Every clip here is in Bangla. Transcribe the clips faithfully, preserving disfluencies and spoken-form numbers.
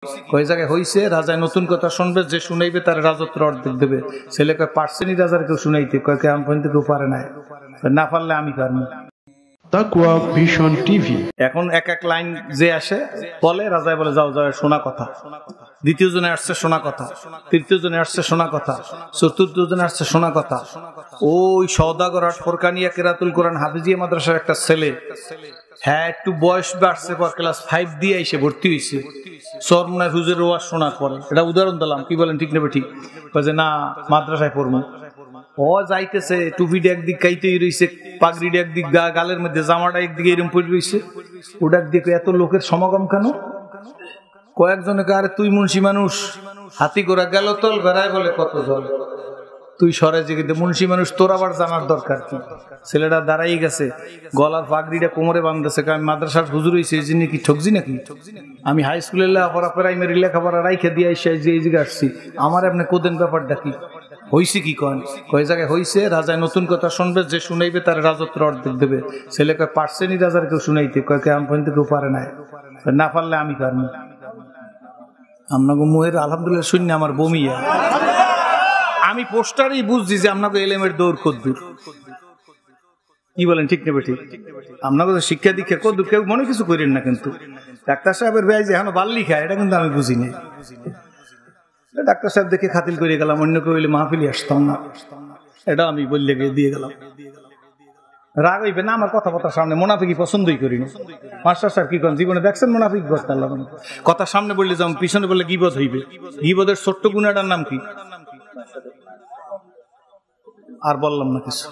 কয় জায়গায় হইছে রাজায় নতুন কথা শুনবে, যে শুনাইবে তার রাজত্ব অর্ধেক দেবে। ছেলে কয় পারছেনি রাজার কেউ শুনাইতে, কয় কে আমি পর্যন্ত কেউ পারে নাই, না পারলে আমি পারবো। তাকওয়া ভিশন টিভি। এখন এক এক লাইন যে আসে বলে, রাজায় বলে যাও যাও শোনা কথা। দ্বিতীয় জনে আসছে শোনা কথা, তৃতীয় জনে আসছে শোনা কথা, চতুর্থ জনে আসছে শোনা কথা। ওই সওদাগর আর ফোরকানিয়া কেরাতুল কোরআন হাফিজিয়া মাদ্রাসার একটা ছেলে, হ্যাঁ একটু বয়স বাড়ছে পর ক্লাস ফাইভ দিয়ে এসে ভর্তি হয়েছে চরমনায় হুজুরের ওয়াজ শোনার পরে। এটা উদাহরণ দিলাম, কি বলেন ঠিক নেবে ঠিক? যে না মাদ্রাসায় পড়বো। ও যাইতেছে টুপিটা একদিক কাইতেই রয়েছে, পাগড়িটা একদিক গা গালের মধ্যে, জামাটা একদিকে এরকম পড়ে রয়েছে। ওটা একদিকে এত লোকের সমাগম কেন? কয়েকজনে আরে তুই মুন্সি মানুষ, হাতি ঘোড়া গেল তল বেড়ায় বলে কত জল, তুই সরে জেগে মুন্সি মানুষ, তোর আবার জানার দরকার কি? ছেলেটা দাঁড়াই গেছে, গলার পাগড়িটা কোমরে বাঁধতেছে, আমি মাদ্রাসার হুজুর হয়েছি এই জন্য কি ঠকজি নাকি? আমি হাই স্কুলের লেখাপড়া প্রাইমারি লেখাপড়া রাইখে দিয়ে এসে যে এই জায়গায় আসছি, আমার আপনি কোদেন ব্যাপারটা কি হইছে? কি কন? কয় জায়গায় হইছে রাজায় নতুন কথা শুনবে, যে শুনাইবে তার রাজত্ব অর্ধেক দেবে। ছেলে কয় পারছেনি রাজার কেউ শুনাইতে, কয় কে আমি পর্যন্ত কেউ পারে নাই, না পারলে আমি পারবো। আপনাকে মুহের আলহামদুলিল্লাহ শূন্য আমার বমিয়া। আমি পোস্টারই বুঝছি যে আপনাকে এলেমের দৌড় কদ্দুর। কি বলেন ঠিক নেবে ঠিক? আপনাকে শিক্ষা দীক্ষা কদ্দুর, কেউ মনে কিছু করেন না, কিন্তু ডাক্তার সাহেবের ভাই যে এখন বাল্লি খায় এটা কিন্তু আমি বুঝিনি। ডাক্তার সাহেব দেখে খাতিল করে গেলাম, অন্য কেউ হইলে মাহফিলি আসতাম না, এটা আমি বললে গিয়ে দিয়ে গেলাম। রাগ হইবে না আমার কথাবার্তার সামনে, মোনাফিকি পছন্দই করি না। মাস্টার সাহেব কি করেন জীবনে দেখছেন মোনাফিক করতে? আল্লাহ কথার সামনে বললে যেমন পিছনে বললে গিবত হইবে। গিবতের ছোট্ট গুণাটার নাম কি? আর বললাম না কিছু।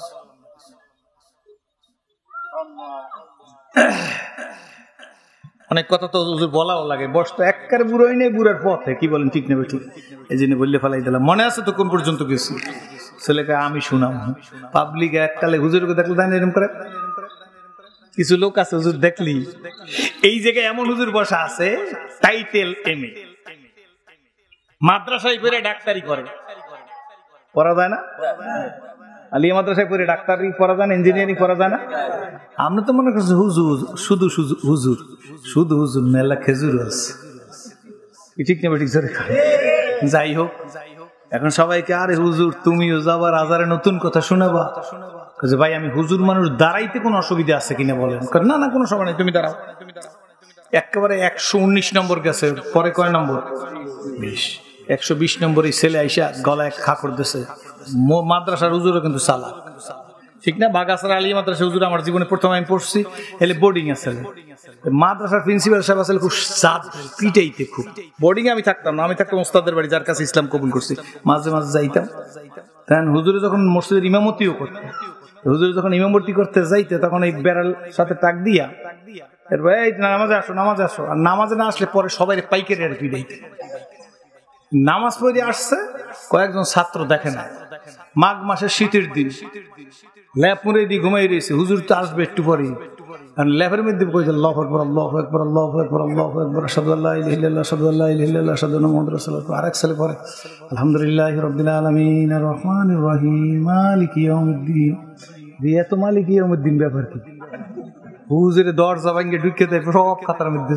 অনেক কথা তো বলাও লাগে, বস তো একবার বুড়োই নেই, বুড়ার পথে। কি বলেন ঠিক নেবে ঠিক? এই জন্য বললে ফেলাই দিলাম। মনে আছে তো কোন পর্যন্ত গেছি? ছেলেকে আমি শুনাম পাবলিক এককালে হুজুরকে দেখলে তাই এরকম করে। কিছু লোক আছে হুজুর দেখলি এই জায়গায় এমন হুজুর বসা আছে, টাইটেল এম এ, মাদ্রাসায় পড়ে ডাক্তারি করে, পড়া যায় না? আলিয়া মাদ্রাসায় পড়ে ডাক্তারি পড়া যায় না, ইঞ্জিনিয়ারিং পড়া যায় না? আমরা তো মনে করছি হুজুর শুধু হুজুর, শুধু হুজুর মেলা খেজুর আছে। ঠিক নেবে ঠিক? যাই হোক, এখন সবাইকে আরে হুজুর তুমিও যাবা রাজারে নতুন কথা শোনাবা। ভাই আমি হুজুর মানুষ, দাঁড়াইতে কোনো অসুবিধা আছে কিনা বলেন? না না কোনো সময় নেই, তুমি দাঁড়াও। একেবারে একশো উনিশ নম্বর গেছে, পরে কয় নম্বর? বিশ। একশো বিশ নম্বর এই ছেলে আইসা গলায় খা করতেছে। মাদ্রাসার হুজুরও কিন্তু সালা, ঠিক না? বাগাসার আলী মাদ্রাসা হুজুর আমার জীবনে প্রথম আমি পড়ছি, এলে বোর্ডিং আছে। মাদ্রাসার প্রিন্সিপাল সাহেব আসলে খুব সাদ পিটাইতে, খুব বোর্ডিং এ আমি থাকতাম না, আমি থাকতাম ওস্তাদের বাড়ি, যার কাছে ইসলাম কবুল করছি। মাঝে মাঝে যাইতাম, কারণ হুজুরে যখন মসজিদের ইমামতিও করতে, হুজুরে যখন ইমামতি করতে যাইতে তখন এই বেড়াল সাথে টাক দিয়া এরপর এই নামাজে আসো নামাজে আসো, আর নামাজে না আসলে পরে সবাই পাইকারি আর পিটাইতে। নামাজ পড়ে আসছে, কয়েকজন ছাত্র দেখে না, মাঘ মাসের শীতের দিন, ল্যাপ মুড়ে দিয়ে ঘুমাই রয়েছে, হুজুর তো আসবে একটু পরে, ল্যাপের মধ্যে কইছে আল্লাহু আকবার আল্লাহু আকবার আল্লাহু আকবার আল্লাহু আকবার আশহাদু আল্লা ইলাহা ইল্লাল্লাহ আশহাদু আল্লা ইলাহা ইল্লাল্লাহ আশহাদু আন্না মুহাম্মাদুর রাসূলুল্লাহ। আরেক ছেলে পড়ে আলহামদুলিল্লাহি রাব্বিল আলামিন আর রহমানির রহিম মালিকি ইয়াউমিদ্দিন। দিয়া তো মালিকি ইয়াউমিদ্দিন ব্যাপার কি? হুজুরে দরজা ভাঙে ঢুকে দেয় সব খাতার মধ্যে,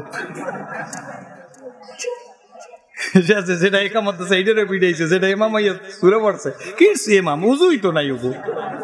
যেটা একামত আছে এইটারে পিটাইছে, যেটা ইমাম আইয়া সুরে পড়ছে কি ইমাম উজুই তো নাই। ওগো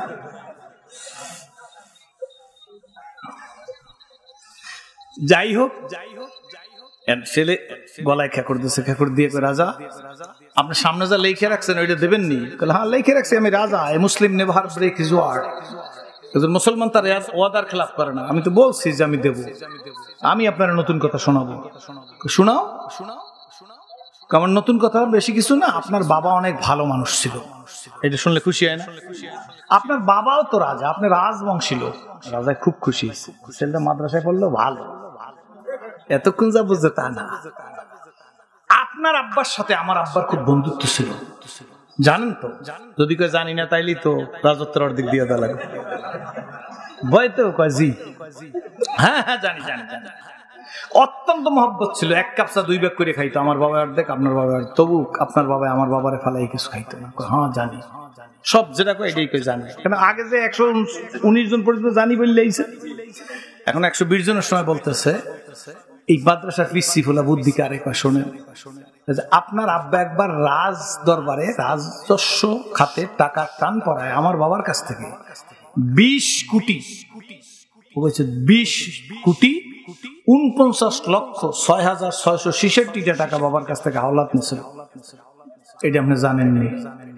যাই হোক, ছেলে গলায় খেকর দিচ্ছে, খেকর দিয়ে রাজা আপনার সামনে যা লেখে রাখছেন ওইটা দেবেন নি? হ্যাঁ লেখে রাখছি আমি রাজা, Muslim never break his word. মুসলমান তার ওয়াদার খেলাফ করে না। আমি তো বলছি যে আমি দেবো, আমি আপনার নতুন কথা শোনাবো। শোনাও শোনাও কারণ নতুন কথা বেশি কিছু না, আপনার বাবা অনেক ভালো মানুষ ছিল, এটা শুনলে খুশি হয় না? আপনার বাবাও তো রাজা, আপনি রাজবংশী লোক। রাজা খুব খুশি হয়েছে, ছেলেটা মাদ্রাসায় পড়লো ভালো। এতক্ষণ যা বুঝতে তা না, আপনার আব্বার সাথে আমার আব্বার খুব বন্ধুত্ব ছিল, জানেন তো? যদি কেউ জানি না তাইলে তো রাজত্বের অর্ধেক দিয়ে দেওয়া লাগবে। ভয় তো কয় জি, হ্যাঁ হ্যাঁ জানি জানি জানি। অত্যন্ত মহব্বত ছিল, এক কাপ চা দুই ব্যাগ করে খাইতো, আমার বাবা অর্ধেক আপনার বাবা। তবু আপনার বাবা আমার বাবারে ফালাই কিছু খাইতো না। হ্যাঁ জানি, সব যেটা কয় এটাই কই জানি। কেন আগে যে একশো উনিশ জন পর্যন্ত জানি বললে, এখন একশো বিশ জনের সময় বলতেছে এই মাদ্রাসার পিসি ফুলা বুদ্ধি কারে কয় শোনেন, আপনার আব্বা একবার রাজ দরবারে রাজস্ব খাতে টাকা টান করায় আমার বাবার কাছ থেকে বিশ কোটি বিশ কোটি উনপঞ্চাশ লক্ষ ছয় হাজার ছয়শো ছেষট্টিটা টাকা বাবার কাছ থেকে হাওলাত নিয়েছিল। এটা আপনি জানেননি,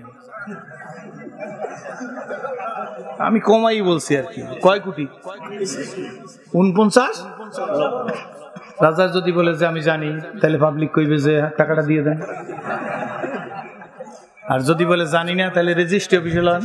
আমি কমাই বলছি আর কি। কয় কোটি? উনপঞ্চাশ। রাজা যদি বলে যে আমি জানি, তাহলে পাবলিক কইবে যে টাকাটা দিয়ে দেন। আর যদি বলে জানি না, তাহলে রেজিস্ট্রি অফিসে লন।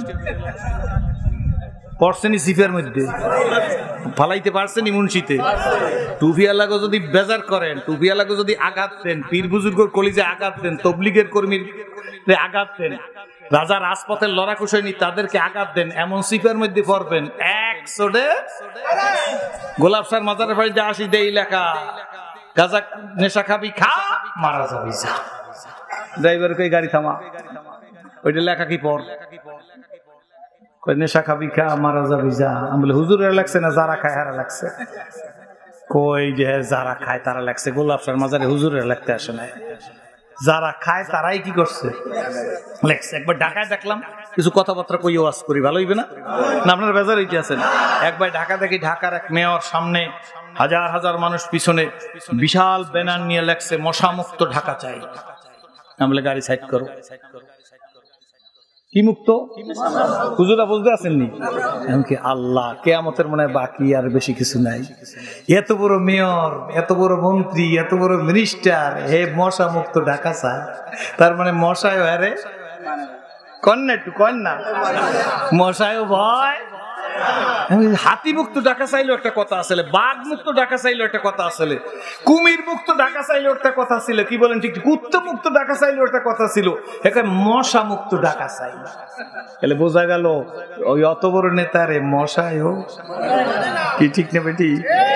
পড়ছেনি সিফের মধ্যে ফালাইতে পারছেনি মুন্সিতে। টুপিয়ালাগো যদি বেজার করেন, টুপিয়ালাগো যদি আঘাত দেন, পীর বুজুর্গর কলিজে আঘাত দেন, তবলিগের কর্মীর আঘাত দেন, রাজা রাজপথের লড়াকু সৈনিক তাদেরকে আঘাত দেন, এমন সিফের মধ্যে পড়বেন এক সোডে গোলাপ সার মাজারের বাড়িতে আসি দেই লেখা, গাজা নেশা খাবি খা, মারা যাবি যা। ড্রাইভার কই গাড়ি থামা, ওইটা লেখা কি পড়? কই নেশা খাবি খা, মারা যাবি যা। আমি বলে হুজুরের লাগছে না যারা খায় হারা লাগছে? কই যে যারা খায় তারা লাগছে, গোলাপ সার মাজারে হুজুরের লাগতে আসে না। যারা খায় তারাই কি করছে লেখছে। একবার ঢাকায় দেখলাম কিছু কথাবার্তা কই ওয়াজ করি, ভালো হইবে না? না আপনারা বেজার হইতে আছেন? একবার ঢাকা দেখি, ঢাকার এক মেয়র সামনে হাজার হাজার মানুষ পিছনে বিশাল ব্যানার নিয়ে লেখছে মশা মুক্ত ঢাকা চাই। আমি বলে গাড়ি সাইড করো। কি মুক্ত? হুজুরা বুঝতে আসেননি? এমনকি আল্লাহ কেয়ামতের মনে বাকি আর বেশি কিছু নাই। এত বড় মেয়র, এত বড় মন্ত্রী, এত বড় মিনিস্টার, হে মশা মুক্ত ঢাকা চায়। তার মানে মশায় আরে কন্যা একটু কন্যা মশায় ভয়। হাতি মুক্ত ঢাকা চাইলো একটা কথা আসলে, বাঘ মুক্ত ঢাকা চাইলো একটা কথা আসলে, কুমির মুক্ত ঢাকা চাইলো একটা কথা ছিল, কি বলেন ঠিক? কুত্তা মুক্ত ঢাকা চাইলো একটা কথা ছিল, এখানে মশা মুক্ত ঢাকা চাইল। তাহলে বোঝা গেল ওই অত বড় নেতারে মশাই হোক কি ঠিক না বেটি?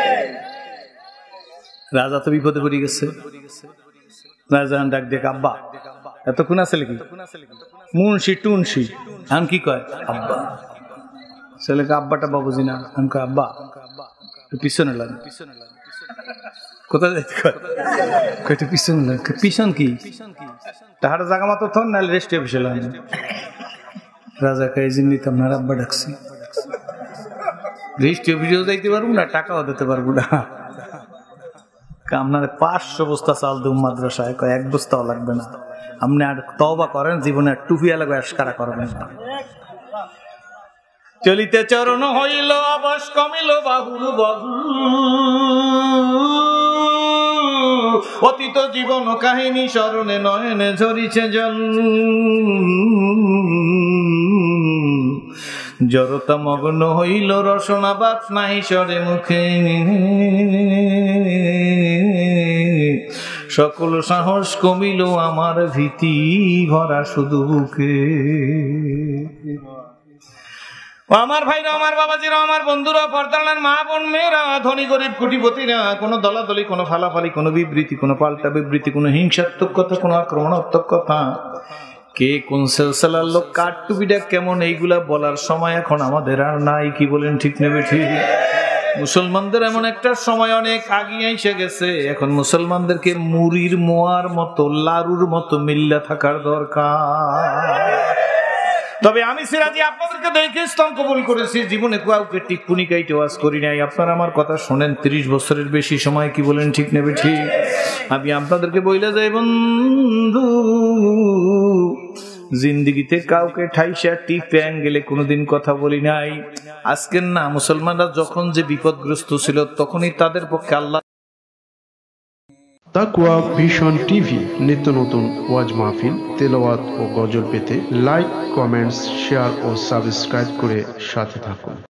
রাজা তো বিপদে পড়ে গেছে। রাজা ডাক দেখ, আব্বা এতক্ষণ আসলে কি মুন্সি টুনসি, এখন কি কয় আব্বা। ছেলেকে আব্বাটা বাবুজি না, আমাকে আব্বা পিছনে লাগে। কোথায় যাইতে কয়টা পিছনে লাগে? পিছন কি তাহার জায়গা মতো থন, নাহলে রেস্ট অফিসে লাগে। রাজা কে জিন্দিতে আপনার আব্বা ডাকছি, রেস্ট অফিসেও যাইতে পারবো না, টাকাও দিতে পারবো না। আপনার পাঁচশো বস্তা চাল দেব মাদ্রাসায়, কয় এক বস্তাও লাগবে না। আপনি আর তওবা করেন, জীবনে টুপিয়া লাগবে আশকারা করবেন না। চলিতে চরণ হইল অবশ কমিল বাহুর বহু, অতীত জীবন কাহিনী স্মরণে নয়নে ঝরিছে জল। জড়তা মগ্ন হইল রসনা বাত নাই সরে মুখে, সকল সাহস কমিল আমার ভীতি ভরা শুধু বুকে। আমার ভাইরা, আমার বাবাজিরা, আমার বন্ধুরা, পর্দার মা বোন মেয়েরা, ধনী গরিব কোটিপতিরা, কোনো দলাদলি, কোনো ফালাফালি, কোনো বিবৃতি, কোনো পাল্টা বিবৃতি, কোনো হিংসাত্মক কথা, কোনো আক্রমণাত্মক কথা, কে কোন সেলসেলার লোক, কার টুপিটা কেমন, এইগুলা বলার সময় এখন আমাদের আর নাই। কি বলেন ঠিক নেবে? ঠিক। মুসলমানদের এমন একটা সময় অনেক আগিয়ে এসে গেছে, এখন মুসলমানদেরকে মুড়ির মোয়ার মতো, লারুর মতো মিল্লা থাকার দরকার। তবে আমি সিরাজি আপনাদেরকে দেখে ইসলাম কবুল করেছি, জীবনে কাউকে টিপ্পনি গাইতে ওয়াজ করি নাই। আপনারা আমার কথা শোনেন ত্রিশ বছরের বেশি সময়। কি বলেন ঠিক নেবে? ঠিক। আমি আপনাদেরকে বইলে যাই বন্ধু, জিন্দিগিতে কাউকে ঠাইসা টিপে অ্যাঙ্গেলে কোনোদিন কথা বলি নাই। আজকের না, মুসলমানরা যখন যে বিপদগ্রস্ত ছিল তখনই তাদের পক্ষে আল্লাহ তাকওয়া ভিশন টিভি নিত্য নতুন ওয়াজ মাহফিল, তেলাওয়াত ও গজল পেতে লাইক, কমেন্টস, শেয়ার ও সাবস্ক্রাইব করে সাথে থাকুন।